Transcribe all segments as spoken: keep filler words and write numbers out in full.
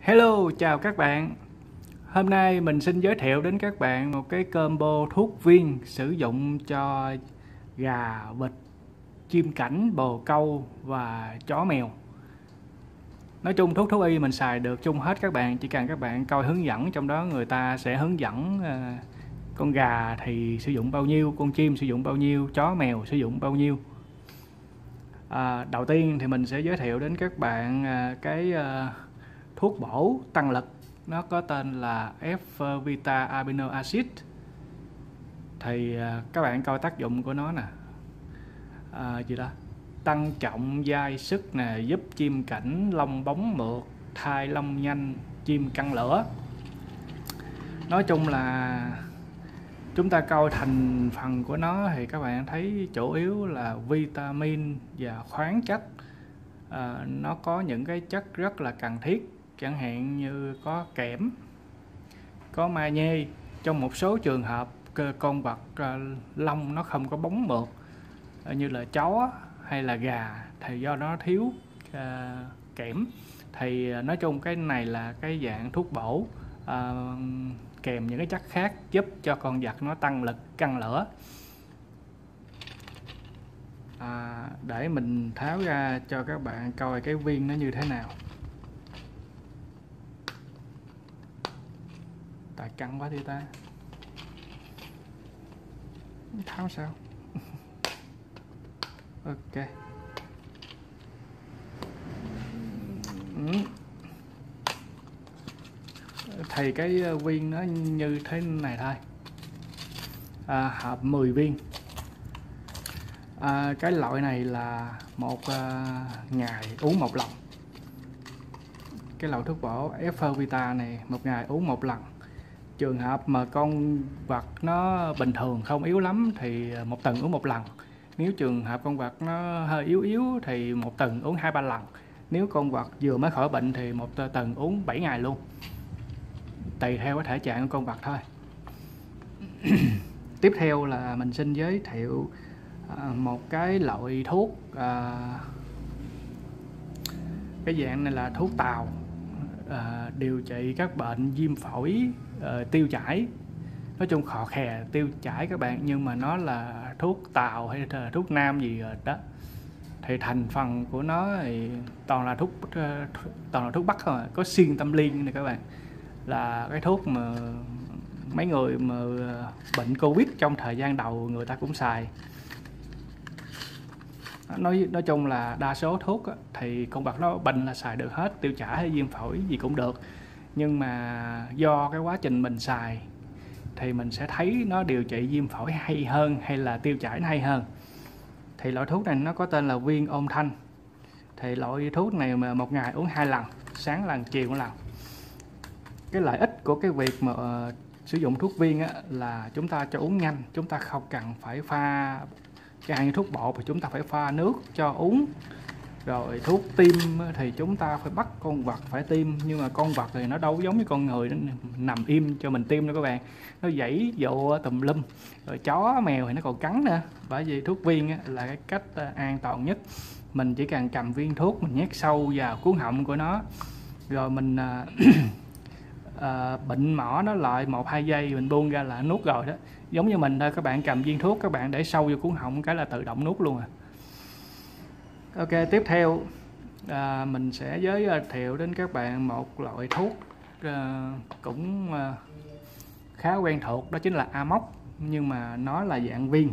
Hello, chào các bạn. Hôm nay mình xin giới thiệu đến các bạn một cái combo thuốc viên sử dụng cho gà, vịt, chim cảnh, bồ câu và chó mèo. Nói chung thuốc thú y mình xài được chung hết các bạn, chỉ cần các bạn coi hướng dẫn, trong đó người ta sẽ hướng dẫn uh, con gà thì sử dụng bao nhiêu, con chim sử dụng bao nhiêu, chó mèo sử dụng bao nhiêu. À, đầu tiên thì mình sẽ giới thiệu đến các bạn uh, cái uh, thuốc bổ tăng lực, nó có tên là F-Vita Amino Acid. Thì các bạn coi tác dụng của nó nè, à, gì đó tăng trọng dai sức nè, giúp chim cảnh lông bóng mượt, thai lông nhanh, chim căng lửa. Nói chung là chúng ta coi thành phần của nó thì các bạn thấy chủ yếu là vitamin và khoáng chất. à, nó có những cái chất rất là cần thiết, chẳng hạn như có kẽm, có magie. Trong một số trường hợp con vật lông nó không có bóng mượt như là chó hay là gà thì do nó thiếu uh, kẽm, thì nói chung cái này là cái dạng thuốc bổ uh, kèm những cái chất khác giúp cho con vật nó tăng lực, căng lửa. À, để mình tháo ra cho các bạn coi cái viên nó như thế nào. Tại căng quá đi ta, tháo sao? Ok. Ừ. Thì cái viên nó như thế này thôi, à, hộp mười viên. À, cái loại này là một uh, ngày uống một lần. Cái loại thuốc bổ F-Vita này một ngày uống một lần. Trường hợp mà con vật nó bình thường không yếu lắm thì một tuần uống một lần. Nếu trường hợp con vật nó hơi yếu yếu thì một tuần uống hai ba lần. Nếu con vật vừa mới khỏi bệnh thì một tuần uống bảy ngày luôn, tùy theo cái thể trạng của con vật thôi. Tiếp theo là mình xin giới thiệu một cái loại thuốc, à, cái dạng này là thuốc tàu, à, điều trị các bệnh viêm phổi, à, tiêu chảy. Nói chung khò khè tiêu chảy các bạn, nhưng mà nó là thuốc tàu hay là thuốc nam gì rồi đó. Thì thành phần của nó thì toàn là thuốc toàn là thuốc bắc thôi, có xuyên tâm liên này các bạn, là cái thuốc mà mấy người mà bệnh Covid trong thời gian đầu người ta cũng xài. Nói nói chung là đa số thuốc á, thì con vật nó bệnh là xài được hết, tiêu chảy hay viêm phổi gì cũng được. Nhưng mà do cái quá trình mình xài thì mình sẽ thấy nó điều trị viêm phổi hay hơn hay là tiêu chảy nó hay hơn. Thì loại thuốc này nó có tên là viên ôn thanh. Thì loại thuốc này mà một ngày uống hai lần, sáng lần chiều một lần. Cái lợi ích của cái việc mà uh, sử dụng thuốc viên á, là chúng ta cho uống nhanh, chúng ta không cần phải pha. Cái hàng thuốc bột thì chúng ta phải pha nước cho uống. Rồi thuốc tiêm thì chúng ta phải bắt con vật phải tiêm. Nhưng mà con vật thì nó đâu giống như con người, nó nằm im cho mình tiêm nữa các bạn. Nó dãy dụ tùm lum. Rồi chó mèo thì nó còn cắn nữa. Bởi vì thuốc viên là cái cách an toàn nhất. Mình chỉ cần cầm viên thuốc, mình nhét sâu vào cuống họng của nó. Rồi mình à, bệnh mỏ nó lại một hai giây, mình buông ra là nuốt rồi đó. Giống như mình thôi, các bạn cầm viên thuốc, các bạn để sâu vô cuống họng cái là tự động nuốt luôn à. Ok, tiếp theo à, mình sẽ giới thiệu đến các bạn một loại thuốc à, cũng à, khá quen thuộc, đó chính là Amox, nhưng mà nó là dạng viên.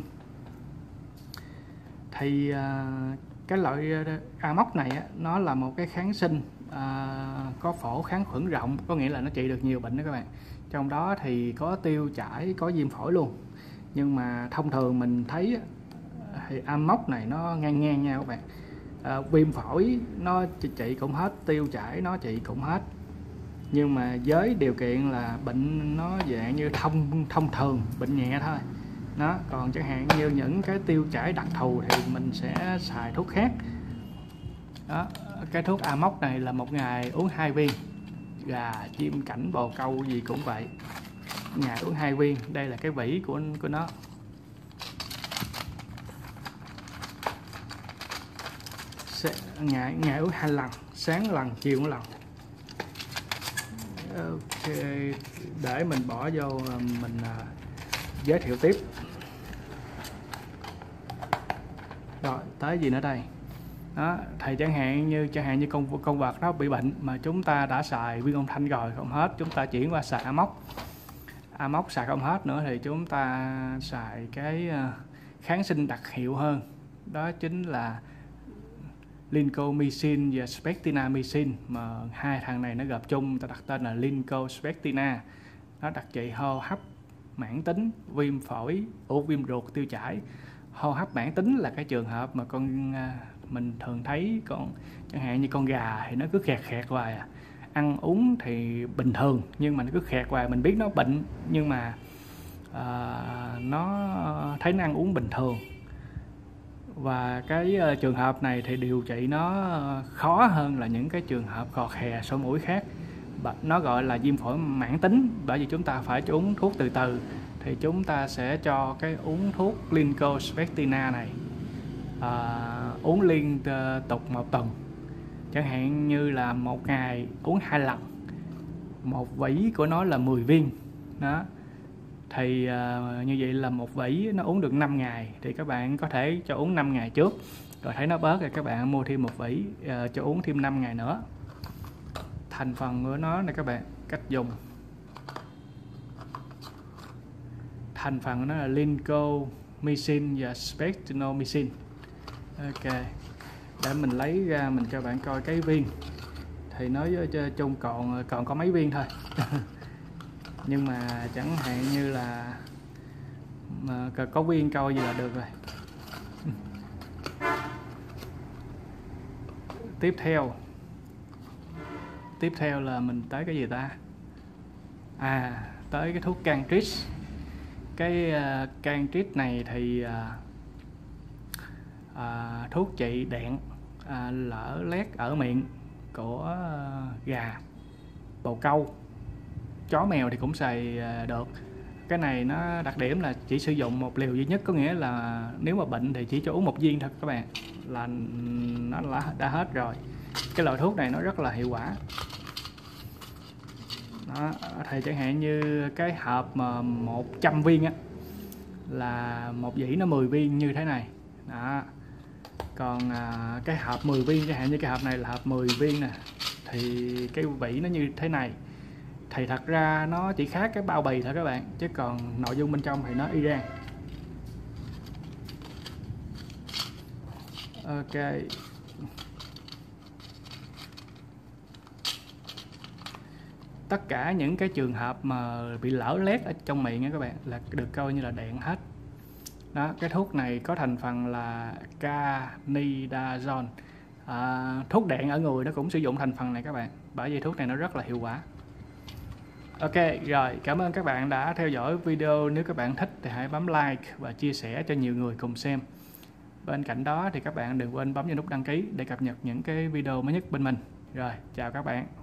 Thì à, cái loại Amox này á, nó là một cái kháng sinh à, có phổ kháng khuẩn rộng, có nghĩa là nó trị được nhiều bệnh đó các bạn. Trong đó thì có tiêu chảy, có viêm phổi luôn. Nhưng mà thông thường mình thấy thì Amox này nó ngang ngang nhau các bạn. À, viêm phổi nó trị cũng hết, tiêu chảy nó trị cũng hết. Nhưng mà với điều kiện là bệnh nó dạng như thông thông thường, bệnh nhẹ thôi. Đó, còn chẳng hạn như những cái tiêu chảy đặc thù thì mình sẽ xài thuốc khác. Đó, cái thuốc Amox này là một ngày uống hai viên. Gà, chim cảnh, bồ câu gì cũng vậy, ngày uống hai viên. Đây là cái vỉ của của nó. Ngày ngày uống hai lần, sáng lần, chiều một lần. Ok, để mình bỏ vô mình uh, giới thiệu tiếp. Rồi tới gì nữa đây? Đó, thì chẳng hạn như chẳng hạn như con con vật nó bị bệnh mà chúng ta đã xài viên âm thanh rồi không hết, chúng ta chuyển qua xài amok. Amok xài không hết nữa thì chúng ta xài cái uh, kháng sinh đặc hiệu hơn, đó chính là lincomycin và spectinamycin, mà hai thằng này nó gộp chung ta đặt tên là lincospectina. Nó đặc trị hô hấp mãn tính, viêm phổi, ủ viêm ruột, tiêu chảy. Hô hấp mãn tính là cái trường hợp mà con mình thường thấy con chẳng hạn như con gà thì nó cứ khẹt khẹt hoài à. Ăn uống thì bình thường nhưng mà nó cứ khẹt hoài, mình biết nó bệnh nhưng mà uh, nó thấy nó ăn uống bình thường. Và cái uh, trường hợp này thì điều trị nó khó hơn là những cái trường hợp khò khè sổ mũi khác. Nó gọi là viêm phổi mãn tính, bởi vì chúng ta phải uống thuốc từ từ, thì chúng ta sẽ cho cái uống thuốc lincospectina này uh, uống liên uh, tục một tuần, chẳng hạn như là một ngày uống hai lần, một vỉ của nó là mười viên đó. Thì uh, như vậy là một vỉ nó uống được năm ngày, thì các bạn có thể cho uống năm ngày trước, rồi thấy nó bớt rồi các bạn mua thêm một vỉ uh, cho uống thêm năm ngày nữa. Thành phần của nó này các bạn, cách dùng. Thành phần của nó là lincomycin và spectinomycin. Ok, để mình lấy ra mình cho bạn coi cái viên. Thì nói chung còn còn có mấy viên thôi. Nhưng mà chẳng hạn như là mà có viên coi gì là được rồi. Tiếp theo Tiếp theo là mình tới cái gì ta? À, tới cái thuốc Cantrix. Cái uh, Cantrix này thì uh, uh, thuốc trị đẹn uh, lở loét ở miệng của uh, gà, bồ câu, chó mèo thì cũng xài uh, được. Cái này nó đặc điểm là chỉ sử dụng một liều duy nhất, có nghĩa là nếu mà bệnh thì chỉ cho uống một viên thôi các bạn, là nó đã hết rồi. Cái loại thuốc này nó rất là hiệu quả. Đó, thì chẳng hạn như cái hộp mà một trăm viên á, là một vỉ nó mười viên như thế này. Đó. Còn à, cái hộp mười viên, chẳng hạn như cái hộp này là hộp mười viên nè, thì cái vỉ nó như thế này. Thì thật ra nó chỉ khác cái bao bì thôi các bạn, chứ còn nội dung bên trong thì nó y gan. Ok. Tất cả những cái trường hợp mà bị lở loét ở trong miệng á các bạn là được coi như là đẹn hết. Đó, cái thuốc này có thành phần là canidazole. À, thuốc đẹn ở người nó cũng sử dụng thành phần này các bạn, bởi vì thuốc này nó rất là hiệu quả. Ok, rồi, cảm ơn các bạn đã theo dõi video. Nếu các bạn thích thì hãy bấm like và chia sẻ cho nhiều người cùng xem. Bên cạnh đó thì các bạn đừng quên bấm vào nút đăng ký để cập nhật những cái video mới nhất bên mình. Rồi, chào các bạn.